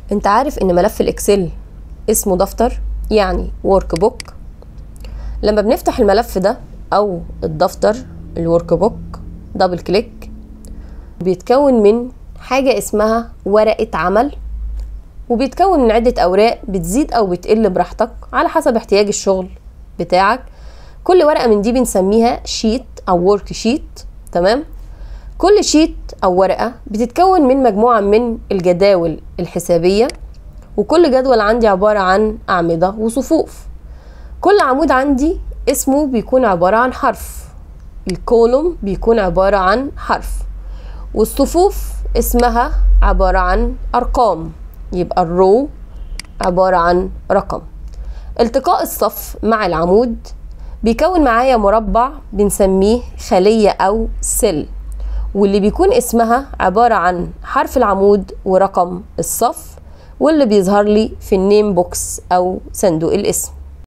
انت عارف ان ملف الاكسل اسمه دفتر، يعني ورك بوك. لما بنفتح الملف ده او الدفتر الورك بوك دبل كليك بيتكون من حاجة اسمها ورقة عمل، وبيتكون من عدة اوراق بتزيد او بتقل براحتك على حسب احتياج الشغل بتاعك. كل ورقة من دي بنسميها شيت او ورك شيت. تمام. كل شيت او ورقة بتتكون من مجموعة من الجداول الحسابية، وكل جدول عندي عبارة عن أعمدة وصفوف. كل عمود عندي اسمه بيكون عبارة عن حرف، الكولوم بيكون عبارة عن حرف، والصفوف اسمها عبارة عن أرقام، يبقى الرو عبارة عن رقم. التقاء الصف مع العمود بيكون معايا مربع بنسميه خلية أو سيل، واللي بيكون اسمها عبارة عن حرف العمود ورقم الصف، واللي بيظهر لي في النيم بوكس أو صندوق الاسم.